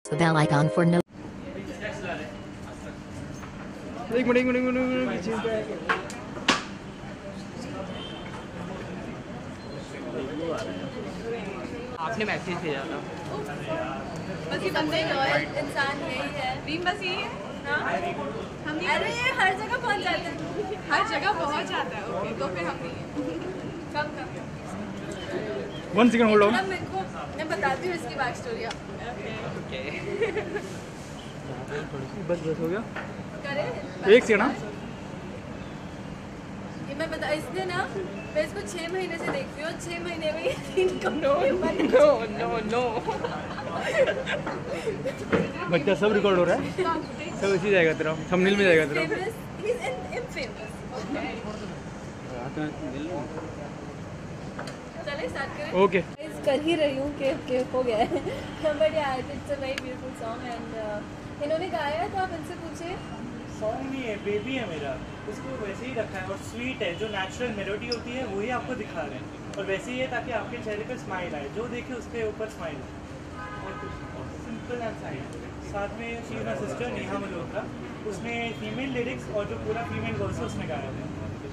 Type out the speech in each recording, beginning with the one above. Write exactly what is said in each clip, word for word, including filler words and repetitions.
the bell icon for no. एक minute एक minute एक मिनट आपने मैसेज भेजा था। बस ये बंदे लॉयल इंसान यही है। रीम बस यही है। हाँ? हम अरे ये हर जगह पहुंच जाते हैं। हर जगह पहुंच जाता है। ओके तो फिर हम नहीं हैं। कब कब? One second hold on. मेरे को मैं बताती हूँ इसकी बैक स्टोरी। ओके बस बस हो गया। करें एक सेकंड। ये मैं बता इसलिए ना मैं इसको छः महीने से देखती हूँ। छः महीने में ये तीन कमरों में नो नो नो बच्चा सब रिकॉर्ड हो रहा है। सब इसी जाएगा तेरा थंबनेल में जाएगा तेरा। चले स्टार्ट करें। ओके कर ही रही हूँ कि कि हो गया है। बट यार it's a very beautiful song and इन्होंने गाया है तो आप इनसे पूछिए। सॉन्ग नहीं है, बेबी है मेरा, उसको वैसे ही रखा है और स्वीट है। जो नेचुरल मेलोडी होती है वही आपको दिखा रहे हैं और वैसे ही है ताकि आपके चेहरे पे स्माइल आए। जो देखे उसके ऊपर स्माइल आए और कुछ सिंपल एंड साइड। साथ में she is my sister Neha Malhotra, उसने फीमेल लिरिक्स और जो पूरा फीमेल वर्स उसने गाया है।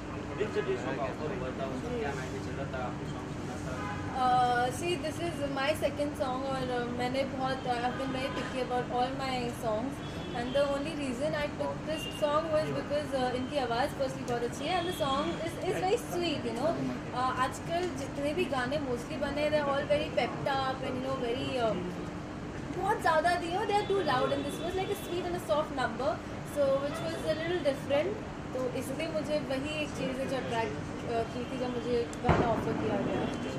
See this is my second song और uh, मैंने बहुत I have been very picky about all my songs and the only reason I took this song was because इनकी आवाज़ फर्स्टली बहुत अच्छी है and the song is is very sweet you know. आजकल जितने भी गाने मोस्टली बने रहे all very pepped up and you know very बहुत ज़्यादा दी हो they are to loud and this was like a sweet and a soft number so which was a little different. तो इसलिए मुझे वही एक चीज़ है जो अट्रैक्ट की थी जब मुझे गाना ऑफर किया गया।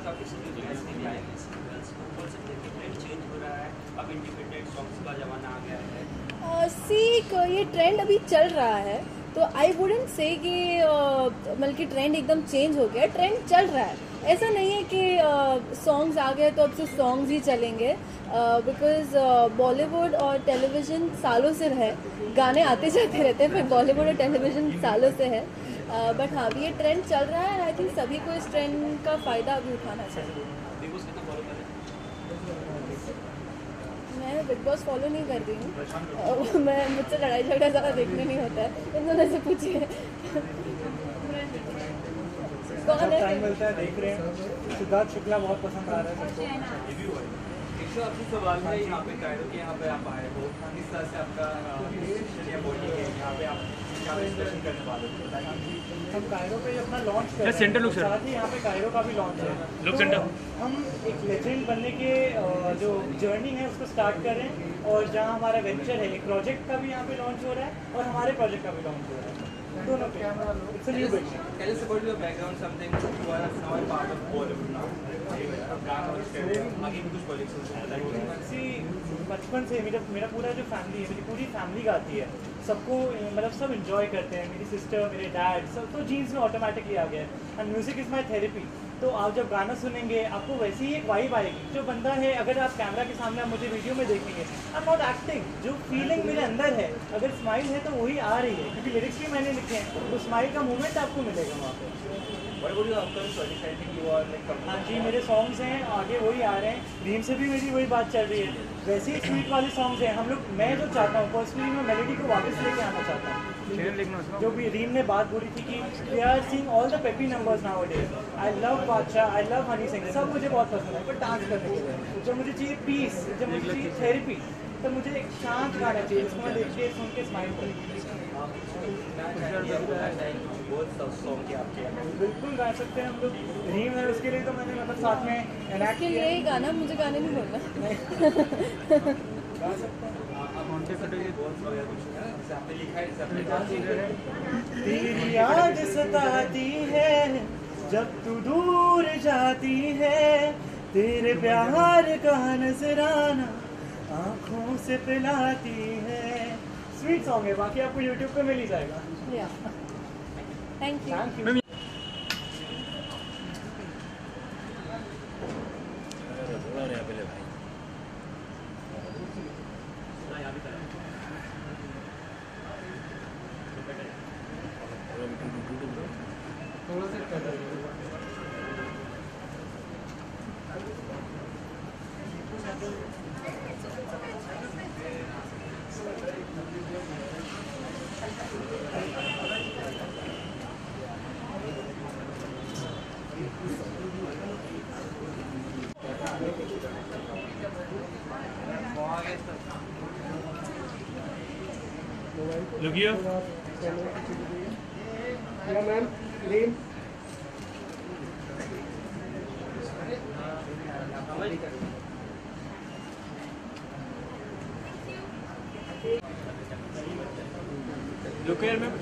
सी ये ट्रेंड अभी चल रहा है तो आई वुडेंट से कि मतलब कि ट्रेंड एकदम चेंज हो गया। ट्रेंड चल रहा है, ऐसा नहीं है कि सॉन्ग्स आ गए तो अब सिर्फ सॉन्ग्स ही चलेंगे बिकॉज बॉलीवुड और टेलीविज़न सालों से है, गाने आते जाते रहते हैं फिर बॉलीवुड और टेलीविज़न सालों से है। बट uh, हाँ अभी ये ट्रेंड चल रहा है। आई थिंक सभी को इस ट्रेंड का फ़ायदा अभी उठाना चाहिए। मैं बिग बॉस फॉलो नहीं कर रही हूँ। मैं मुझसे लड़ाई झगड़ा ज़्यादा देखने नहीं होता है। इन दोनों से पूछिए कौन है। टाइम मिलता है देख रहे हैं। सिद्धार्थ शुक्ला बहुत पसंद आ रहा है सबको। आपसे सवाल है यहाँ पे कायरो के यहाँ पे आप आए हो, किस तरह से आपका बॉडी है यहाँ पे आप क्या डिस्कशन करने वाले हो? हम कायरो पे अपना लॉन्च कर रहे हैं, सेंटर लुक साथ ही यहाँ पे कायरो का भी लॉन्च है। लुक तो सेंटर हम एक लेजेंड बनने के जो जर्नी है उसको स्टार्ट कर रहे हैं और जहाँ हमारा वेंचर है एक प्रोजेक्ट का भी यहाँ पे लॉन्च हो रहा है और हमारे प्रोजेक्ट का भी लॉन्च हो रहा है दोनों पे। It's a new beginning. Tell us about your background, something you are now a part of Bollywood now. आगे भी कुछ प्रोजेक्ट्स हैं। सी बचपन से मेरा मेरा पूरा जो फैमिली है, मेरी पूरी फैमिली गाती है। सबको मतलब सब इंजॉय करते हैं, मेरी सिस्टर, मेरे डैड, सब तो जीन्स में ऑटोमेटिकली आ गया है and music is my therapy. तो आप जब गाना सुनेंगे आपको वैसी ही एक वाइब आएगी। जो बंदा है अगर आप कैमरा के सामने आप मुझे वीडियो में देखेंगे, आई एम नॉट एक्टिंग, जो फीलिंग मेरे अंदर है अगर स्माइल है तो वही आ रही है क्योंकि लिरिक्स भी मैंने लिखे हैं तो स्माइल का मूवमेंट आपको मिलेगा वहाँ पे। हाँ जी मेरे सॉन्ग्स हैं आगे वही आ रहे हैं। रीम से भी मेरी वही बात चल रही है। वैसे ही स्वीट वाले सॉन्ग्स हैं हम लोग। मैं जो चाहता हूँ पर्सनली मैं मेलोडी को वापस लेके आना चाहता हूँ। जो भी रीम ने बात बोली थी कि we are seeing all the peppy numbers nowadays. I love Badshah, I love Honey Singh, सब मुझे बहुत पसंद है। पर डांस करने के लिए जब मुझे चाहिए पीस, जब मुझे चाहिए थेरेपी, तो मुझे एक शांत गाना चाहिए जिसको मैं देख के सुन के स्माइल करूँ। बिल्कुल गा सकते हैं हम लोग। रीम है उसके लिए तो मैंने मतलब साथ में एनैक्ट के लिए गाना मुझे गाने नहीं बोलना। गा सकते हैं। तेरी याद सताती है जब तू दूर जाती है, तेरे प्यार का नजराना आँखों से पिलाती है। स्वीट सॉन्ग है, बाकी आपको यूट्यूब पे मिल ही जाएगा। Thank you. Thank you. थोड़ा सा कर दो। Look here. Yeah, ma'am. Name? Look here, ma'am.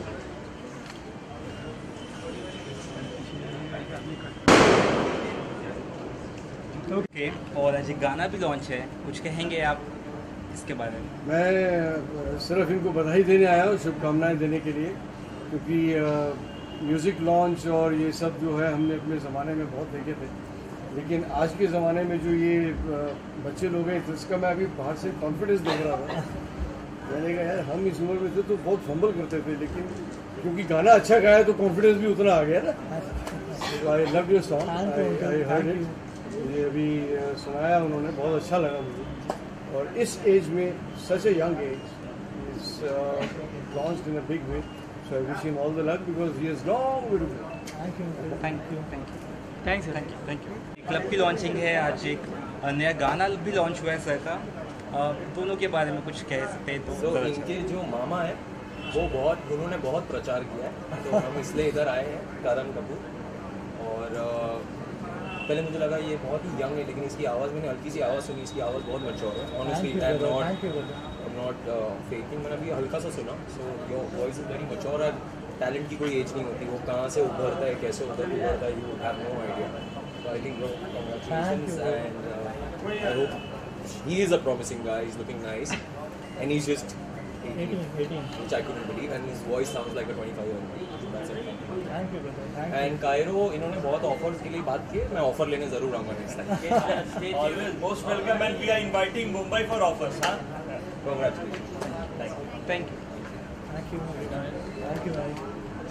Okay और आज एक गाना भी लॉन्च है, कुछ कहेंगे आप इसके बारे में? मैं सिर्फ इनको बधाई देने आया हूँ, शुभकामनाएं देने के लिए, क्योंकि म्यूज़िक लॉन्च और ये सब जो है हमने अपने ज़माने में बहुत देखे थे, लेकिन आज के ज़माने में जो ये आ, बच्चे लोग हैं, तो इसका मैं अभी बाहर से कॉन्फिडेंस देख रहा था। मैंने कहा यार हम इस उम्र में थे तो बहुत फंबल करते थे, लेकिन क्योंकि गाना अच्छा गाया तो कॉन्फिडेंस भी उतना आ गया ना। I love your song, I heard it, मुझे अभी सुनाया उन्होंने, बहुत अच्छा लगा मुझे। और इस एज में, such a young age, is launched in a big way, so I wish him all the luck because he is long way to go. Thank you thank you thank you Thanks, sir. Thank you thank you club की launching है आज, एक नया गाना भी launch हुआ है sir का, दोनों के बारे में कुछ कह सकते हैं तो? तो इनके जो मामा है वो बहुत, उन्होंने बहुत प्रचार किया है, तो हम इसलिए इधर आए हैं, करण कपूर। और पहले मुझे लगा ये बहुत ही यंग है, लेकिन इसकी आवाज़, मैंने हल्की सी आवाज़ सुनी, इसकी आवाज़ बहुत मैच्योर है। Honestly I am not I am not faking, मैंने अभी हल्का सा सुना, so your voice is very mature. और टैलेंट की कोई एज नहीं होती, वो कहाँ से उभरता है, कैसे उधर उभरता है, you have no idea. So I think congratulations and I hope he is a promising guy, he's looking nice and he's just eighteen, which I couldn't believe, and his voice sounds like a twenty-five year old. That's it. Thank you, brother. Thank And Cairo, इन्होंने बहुत offers के लिए बात की है, मैं offer लेने जरूर आऊँगा next time. Always most welcome, and we are inviting Mumbai for offers, huh? Congratulations. Thank you Thank you, thank you, भाई।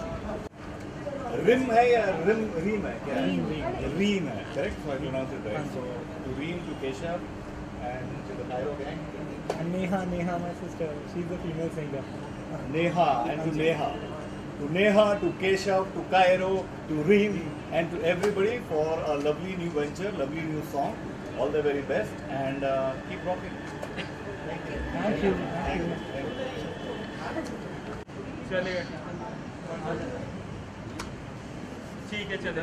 Rim है या rim रीम है क्या? रीम है, correct? So I pronounce it right. So to Reem, to Keshav, and to the Cairo gang. And Neha, Neha, my sister, she's the female singer. Neha and to Neha. To Neha, to Keshav, to Cairo, to Reem, and to everybody for a lovely new venture, lovely new song. All the very best, and uh, keep rocking. Thank you. Thank you, thank you. चलेगा, ठीक है, चलो।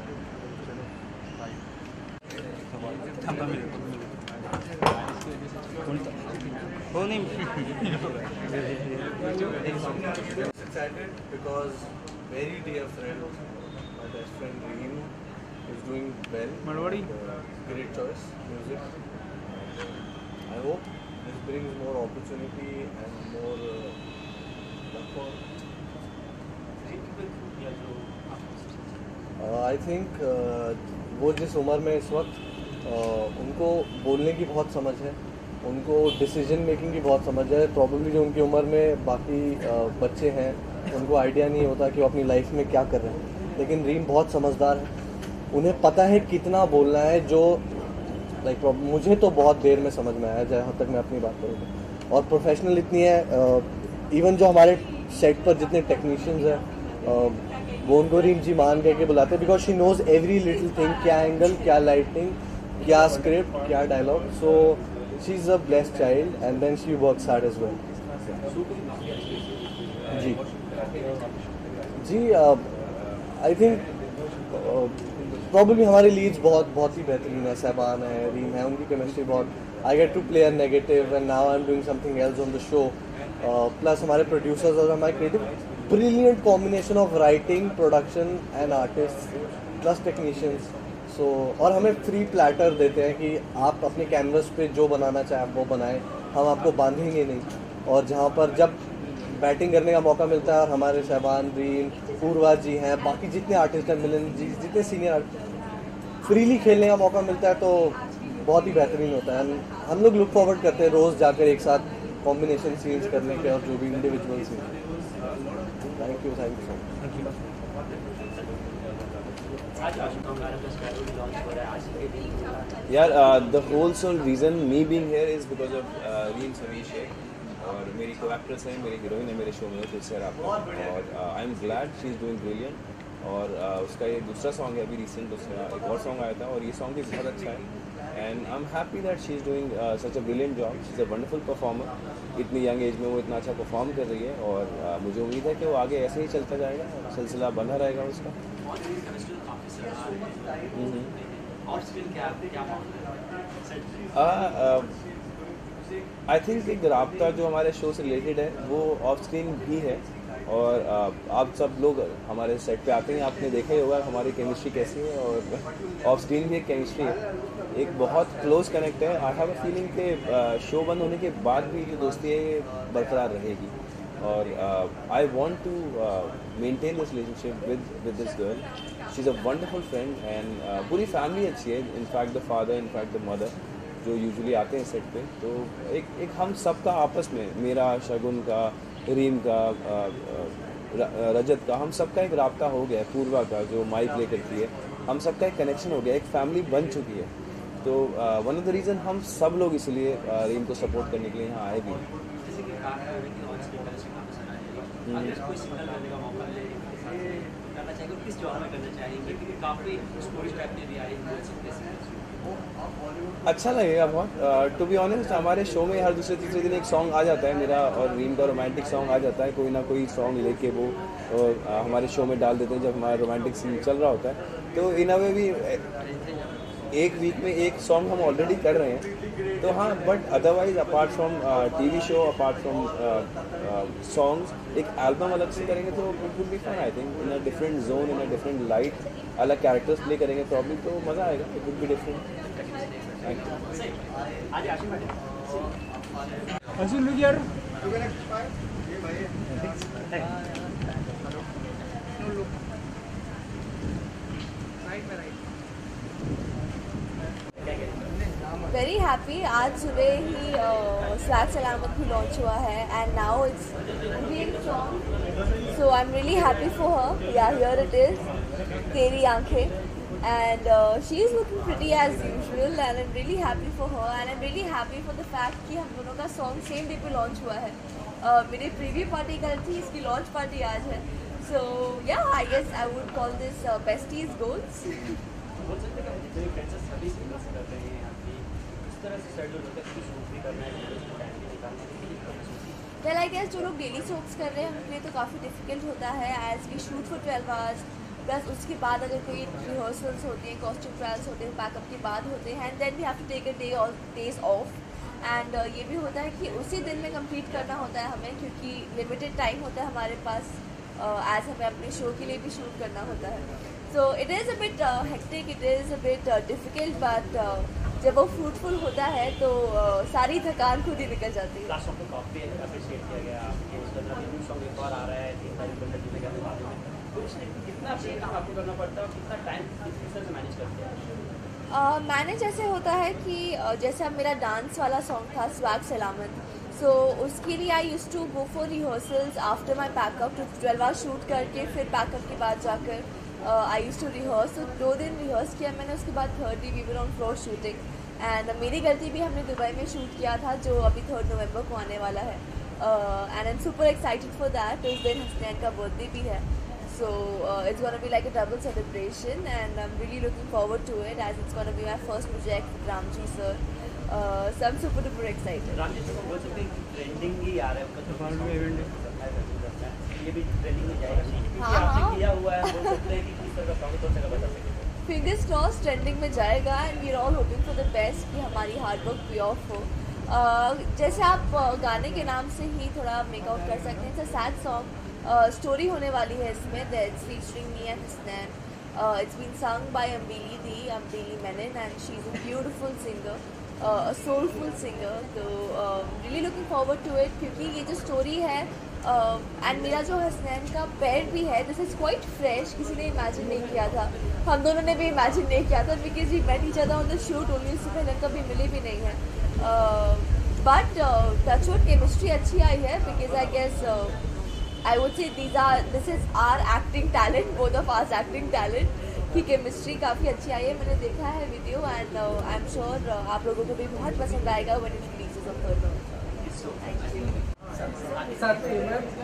हो नहीं Excited because very dear friend, my best friend Reem, is doing well. Marwari. Uh, great choice, music. I hope this brings more opportunity and more uh, luck for. I think वो जिस उम्र में इस वक्त uh, उनको बोलने की बहुत समझ है, उनको डिसीजन मेकिंग की बहुत समझ है। प्रॉब्लली जो उनकी उम्र में बाकी uh, बच्चे हैं उनको आइडिया नहीं होता कि वो अपनी लाइफ में क्या कर रहे हैं, लेकिन रीम बहुत समझदार है, उन्हें पता है कितना बोलना है, जो लाइक like, मुझे तो बहुत देर में समझ में आया जहाँ तक मैं अपनी बात करूँ। और प्रोफेशनल इतनी है, इवन uh, जो हमारे सेट पर जितने टेक्नीशियंस हैं uh, वो उनको रीम जी मान कह के बुलाते हैं, because she knows every little thing, क्या एंगल, क्या लाइटिंग, क्या स्क्रिप्ट, क्या dialogue. So she is a blessed child and then she works hard as well. जी जी आई थिंक प्रॉब्लम हमारे लीड्स बहुत बहुत ही बेहतरीन है, सहबान है, रीम है, उनकी केमिस्ट्री बहुत, I get to play a negative and now I am doing something else on the show. Plus हमारे प्रोड्यूसर्स और हमारे creative, brilliant combination of writing, production and artists plus technicians. So और हमें फ्री प्लेटर देते हैं कि आप अपने कैनवस पे जो बनाना चाहें आप वो बनाएं, हम आपको बांधेंगे नहीं। और जहाँ पर जब बैटिंग करने का मौका मिलता है और हमारे शहबान, रीम, पूर्वा जी हैं, बाकी जितने आर्टिस्ट हैं, मिलन जी, जितने सीनियर आर्टिस्ट, फ्रीली खेलने का मौका मिलता है तो बहुत ही बेहतरीन होता है। हम लोग लुक फॉरवर्ड करते हैं रोज़ जाकर एक साथ कॉम्बिनेशन सीन्स करने के और जो भी individual scene. Thank you thank you so much. यार the whole sole reason me being here is because of Reem Sameer Shaikh, और मेरी को एक्ट्रेस है, मेरी हीरोइन है मेरे शो में, तुलसी रापा, और I am glad she is doing brilliant. और uh, उसका ये दूसरा सॉन्ग है अभी रिसेंट, उसका एक और सॉन्ग आया था और ये सॉन्ग भी बहुत अच्छा है। And I am happy that she is doing such a brilliant job. She is a wonderful performer. इतनी यंग एज में वो इतना अच्छा परफॉर्म कर रही है और uh, मुझे उम्मीद है कि वो आगे ऐसे ही चलता जाएगा, सिलसिला बना रहेगा उसका. आई थिंक एक राब्ता जो हमारे शो से रिलेटेड है वो ऑफ स्क्रीन भी है. और uh, आप सब लोग हमारे सेट पे आते हैं, आपने देखा ही होगा हमारी केमिस्ट्री कैसी है और ऑफ स्क्रीन भी एक केमिस्ट्री है, एक बहुत क्लोज कनेक्ट है. आई हैव अ फीलिंग कि शो बंद होने के बाद भी जो दोस्ती है ये बरकरार रहेगी. और I want to maintain this relationship with with this girl. She is a wonderful friend and पूरी फैमिली अच्छी है. In fact the father, in fact the mother जो यूजुअली आते हैं सेट पे, तो एक एक हम सब का आपस में, मेरा, शगुन का, रीम का, रजत का, हम सबका एक राब्ता हो गया है. पूर्वा का जो माइक प्ले करती है, हम सबका एक कनेक्शन हो गया, एक फैमिली बन चुकी है. तो वन ऑफ द रीज़न हम सब लोग इसलिए uh, रीम को सपोर्ट करने के लिए यहाँ आए भी. अच्छा लगेगा बहुत. टू बी ऑनेस्ट हमारे शो में हर दूसरे तीसरे दिन एक सॉन्ग आ जाता है मेरा और रीम का रोमांटिक सॉन्ग आ जाता है. कोई ना कोई सॉन्ग लेके वो और हमारे शो में डाल देते हैं जब हमारा रोमांटिक सीन चल रहा होता है. तो इन अ वे भी एक वीक में एक सॉन्ग हम ऑलरेडी कर रहे हैं. तो हाँ, but otherwise apart from TV show, apart from songs, एक एल्बम अलग से करेंगे तो it will be fun. I think in a different zone, in a different light, अलग कैरेक्टर्स प्ले करेंगे प्रॉब्लम, तो मज़ा आएगा. It will be different. असूल लुक यार. Very happy. आज सुबह ही स्वैग सलामत भी लॉन्च हुआ है and now it's being song, so I am really happy for her. या हियर इट इज, तेरी आंखें. And uh, she is looking pretty as usual and I'm really happy for her and I'm really happy for the fact कि हम दोनों का song same day पे launch हुआ है. uh, मेरी preview party कल थी, इसकी launch party आज है. So yeah, I guess I would call this uh, besties goals. बोल सकते हैं कि मुझे फ्रेंड्स सभी सिंगल्स कर रहे हैं यहाँ पे, इस तरह से शेड्यूल होता है कि शूट भी करना है, टाइम भी निकालना है. Well, I guess जो लोग डेली सोप्स कर रहे हैं उनके लिए तो काफ़ी डिफिकल्ट होता है as we shoot for twelve hours. Plus उसके बाद अगर कोई रिहर्सल्स होती हैं, कॉस्ट्यूम ट्रायल्स होते हैं, पैकअप के बाद होते हैं and then we have to take a day और डेज ऑफ. एंड ये भी होता है कि उसी दिन में कंप्लीट करना होता है हमें, क्योंकि लिमिटेड टाइम होता है हमारे पास एज uh, हमें अपने शो के लिए भी शूट करना होता है. So it is a bit hectic, it is a bit difficult, but जब वो फ्रूटफुल होता है तो uh, सारी थकान खुद ही निकल जाती है. लास्ट सॉन्ग को काफ़ी अप्रिशिएट किया गया. उसके बाद न्यू सॉन्ग एक और आ रहा है, तीन तारीख को चलने के बाद में, तो उसमें कितना अपडेट आपको करना पड़ता है और कितना टाइम किस तरह से मैनेज करते हैं? मैनेज uh, ऐसे होता है कि uh, जैसे अब मेरा डांस वाला सॉन्ग था स्वैग सलामत, सो so, उसके लिए I use to go for rehearsals after my packup. To twelve hours shoot करके फिर पैकअप के बाद जाकर आई यूज़ टू रिहर्स. तो दो दिन रिहर्स किया मैंने, उसके बाद third day we were on floor shooting. And मेरी गलती भी, हमने दुबई में शूट किया था जो अभी थर्ड नवंबर को आने वाला है. And I am super excited for that. उस दिन हसनैन का बर्थडे भी है. So uh, it's going to be like a double celebration and I'm really looking forward to it as it's going to be my first project with Ramji sir. Uh, so I'm super duper excited. Ramji sir को बोल सकते हैं कि trending ही आ रहा है, उसका ये भी ट्रेंडिंग में जाएगा क्योंकि हाँ, आपने हाँ. किया हुआ है. बोल सकते हैं कि किस तरह का सॉन्ग तो जगह बता सकते हैं. Fingers crossed ट्रेंडिंग में जाएगा and we're all hoping for the best कि हमारी हार्ड वर्क पे ऑफ हो. uh, जैसे आप uh, गाने के नाम से ही थोड़ा मेकआउट कर सकते हैं. It's a sad song, story uh, होने वाली है इसमें. That's featuring me and Hasnain. It's been सung by Ambili di, Ambili Menon, and she is a beautiful singer, a soulful singer. तो really looking forward to it क्योंकि ये जो स्टोरी है एंड uh, मेरा जो हसनैन का पेयर भी है, दिस इज़ क्वाइट फ्रेश. किसी ने इमेजिन नहीं किया था, हम दोनों ने भी इमेजिन नहीं किया था because we met each other on the shoot only. उससे पहले कभी मिले भी नहीं हैं. बट टचवुड केमिस्ट्री अच्छी आई है because I guess I would say these are this is our acting talent, both of us acting talent की केमिस्ट्री काफ़ी अच्छी आई है. मैंने देखा है video and I am sure आप लोगों को भी बहुत पसंद आएगा when it releases on third November.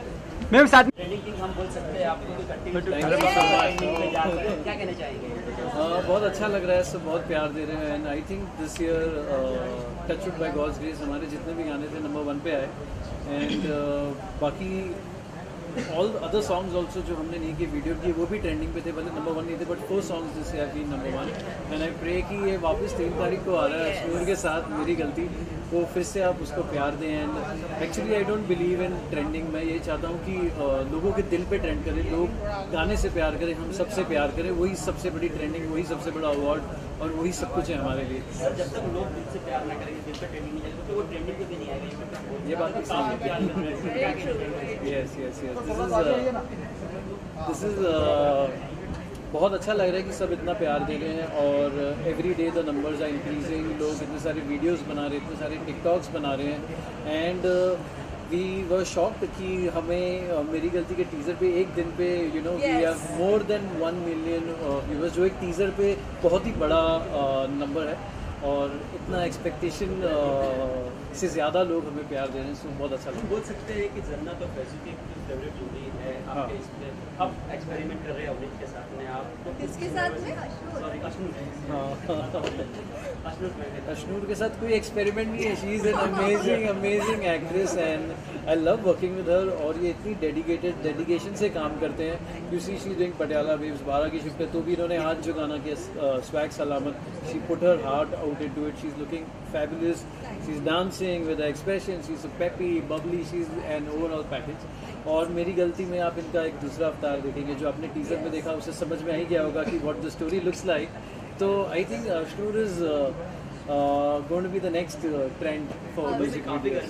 Ma'am साथ ट्रेंडिंग किंग हम बोल सकते हैं, आपको भी कंटिन्यू क्या कहना चाहेंगे? बहुत अच्छा लग रहा है, सब बहुत प्यार दे रहे हैं and I think this year touch wood by god's grace हमारे जितने भी गाने थे नंबर वन पे आए एंड बाकी ऑल अदर सॉन्ग्स ऑल्सो जो हमने नहीं की वीडियो की वो भी ट्रेंडिंग पे थे, भले नंबर वन नहीं थे but four songs this year be number one and I pray कि ये वापस तीन तारीख को आ रहा है अश्नूर के साथ मेरी गलती, वो फिर से आप उसको प्यार दें and actually I don't believe in trending. मैं ये चाहता हूँ कि uh, लोगों के दिल पे ट्रेंड करें, लोग गाने से प्यार करें, हम सबसे प्यार करें, वही सबसे बड़ी ट्रेंडिंग, वही सबसे बड़ा अवार्ड और वही सब कुछ है हमारे लिए। जब तक लोग दिल से प्यार ना करेंगे, दिल पे ट्रेंडिंग नहीं जाएगी तो वो ट्रेंडिंग पे भी नहीं आएगी। ये बात सही है। Yes yes yes this is बहुत अच्छा लग रहा है कि सब इतना प्यार दे रहे हैं और every day the numbers are increasing, लोग इतने सारे वीडियोस बना रहे हैं, इतने सारे टिकटॉक्स बना रहे हैं एंड वी वर शॉक्ड कि हमें uh, मेरी गलती के टीज़र पे एक दिन पे you know we have more than one million viewers, जो एक टीज़र पे बहुत ही बड़ा नंबर uh, है और इतना एक्सपेक्टेशन uh, से ज़्यादा लोग हमें प्यार दे रहे हैं, सो बहुत अच्छा लगता है। बोल सकते हैं कि जन्नत और फैज़ू की फेवरेट जोड़ी है आपके इसमें, अब एक्सपेरिमेंट कर रहे हैं अवनीत के साथ में, आप किसके साथ में? सॉरी अश्नूर अश्नूर अश्नूर के साथ कोई एक्सपेरिमेंट नहीं है, she is an amazing amazing actress and I love working with her और ये इतनी डेडिकेटेड डेडिकेशन से काम करते हैं। You see she doing Patiala babes बारह की शिफ्ट है तो भी इन्होंने आज जो गाना किया स्वैग सलामत, she put her heart out into it, she is looking fabulous, she is dancing with expression, she is peppy bubbly, she is an overall package. और मेरी गलती में आप इनका एक दूसरा अवतार देखेंगे, जो आपने टीजर में देखा उससे समझ में आ ही गया होगा कि what the story looks like. तो I think Ashnoor is going to be the next trend for music videos.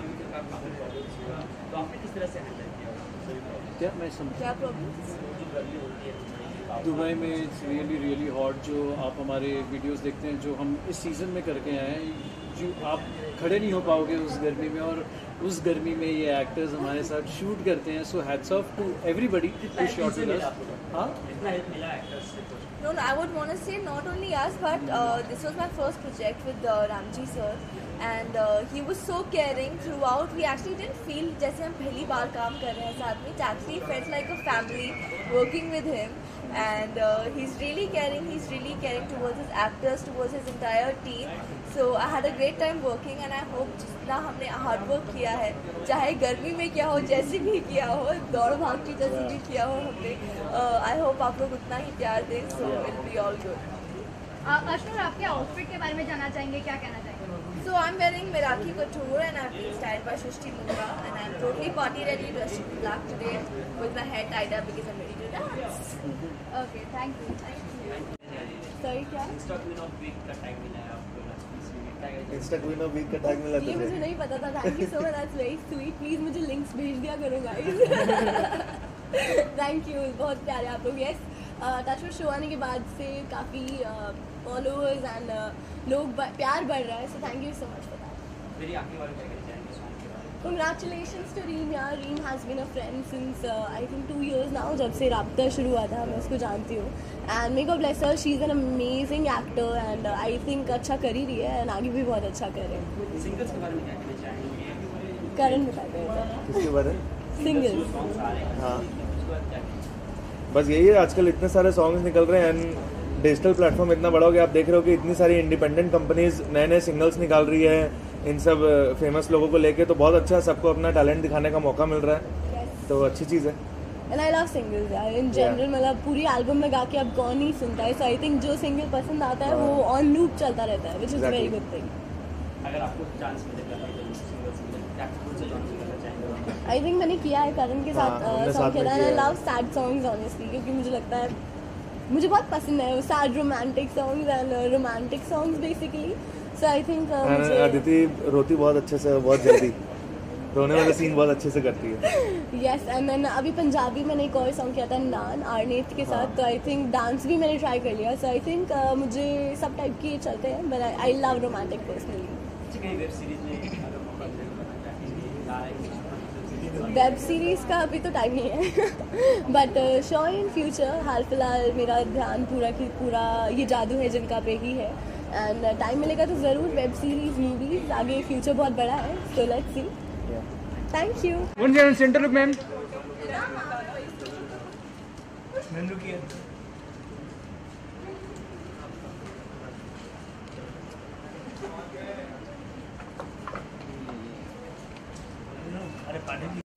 तो आपने किस तरह से हैंडल किया? क्या मैं समझ क्या प्रॉब्लम? दुबई में इट्स रियली रियली हॉट, जो आप हमारे वीडियोस देखते हैं जो हम इस सीज़न में करके आए हैं, जो आप खड़े नहीं हो पाओगे उस गर्मी में और उस गर्मी में ये एक्टर्स हमारे साथ शूट करते हैं, so hats off to everybody who shot with us. हाँ कितना हेल्प मिला एक्टर्स से? No, no, I would want to say not only us, but uh, this was my first project with uh, Ramji sir, and uh, he was so caring throughout. We actually didn't feel जैसे हम पहली बार काम कर रहे हैं साथ में. It actually felt like a family working with him, and uh, he's really caring. He's really caring towards his actors, towards his entire team. So I had a great time working, and I hope जितना हमने hard work किया है, चाहे गर्मी में क्या हो, जैसे भी किया हो, दौड़ भाग की जैसे भी किया हो हमने, आई होप आप लोग उतना ही प्यार दें, so it be all good. Ashnoor, आपके आउटफिट के बारे में जानना चाहेंगे, क्या कहना चाहेंगे? So I'm wearing Meraki couture and I've been styled by Shrishti Munga, and I'm totally party ready, dressed in black today with my hair tied up because I'm ready to dance. Okay, thank you. Sorry क्या? Insta queen of week का tag मिला है आपको, insta queen of week का tag मिला ये मुझे तुझे? नहीं पता था। Thank you so much, that's very sweet. Please मुझे लिंक्स भेज दिया करो गाइस। थैंक यू, बहुत प्यारे आप लोग। यस, टच वुड शो आने के बाद से काफ़ी फॉलोअर्स एंड लोग ब- प्यार बढ़ रहा है, so thank you so much for that. मेरी आखिरी बार क्या कहना चाहेंगे सॉन्ग के बारे में? Congratulations to Reem यार। Reem has been a friend since uh, I think two years now, जब से राब्ता शुरू हुआ था, मैं उसको जानती हूँ। And may God bless her, she is an amazing actor and uh, I think अच्छा कर ही रही है and आगे भी बहुत अच्छा करे। सिंगर्स के बारे में क्या कहना चाहेंगे? करण बताते हैं किसके बारे? सिंगल। सॉन्ग्स आ रहे हैं, हाँ, उसके बाद क्या कहना? बस यही है, आजकल इतने सारे सॉन्ग्स निकल रहे हैं एंड डिजिटल प्लेटफॉर्म इतना बड़ा हो गया, आप देख रहे हो कि इतनी सारी इंडिपेंडेंट कंपनीज नए नए सिंगल्स निकाल रही है इन सब फेमस लोगों को लेके, तो बहुत अच्छा है, सबको अपना टैलेंट दिखाने का मौका मिल रहा है, तो अच्छी चीज़ है। एंड आई लव सिंगल्स यार इन जनरल, मतलब पूरी एल्बम लगा के अब कौन ही सुनता है, सो आई थिंक जो सिंगल पसंद आता है वो ऑन लूप चलता रहता है, which is very good thing. अगर आपको चांस मिलेगा सिंगल्स में, क्या कौन से जॉनर में करना चाहेंगे? आई थिंक मैंने किया है करण के साथ हाँ, हमने सॉन्ग साथ में खेला है। किया आई है। लव सैड सॉन्ग्स ऑनेस्टली, क्योंकि मुझे लगता है मुझे बहुत पसंद है sad romantic songs and romantic songs basically, so I think मुझे अदिति रोती बहुत अच्छे से, बहुत जल्दी रोने वाला सीन बहुत अच्छे से करती है। यस, एंड मैंने अभी पंजाबी मैंने एक और सॉन्ग किया था नान आरनेत के साथ, तो आई थिंक डांस भी मैंने ट्राई कर लिया, सो आई थिंक मुझे सब टाइप के चलते हैं, but I love romantic personally. अच्छा, कहीं वेब सीरीज में अगर मौका मिलेगा तो क्या कीजिए? आ रहा है वेब सीरीज़ का अभी तो टाइम नहीं है, बट श्योर इन फ्यूचर। हाल फिलहाल मेरा ध्यान पूरा की पूरा ये जादू है जिनका पे ही है, एंड टाइम मिलेगा तो ज़रूर वेब सीरीज़ मूवीज़, आगे फ्यूचर बहुत बड़ा है, so let's see. Thank you. One centre look ma'am. अरे पानी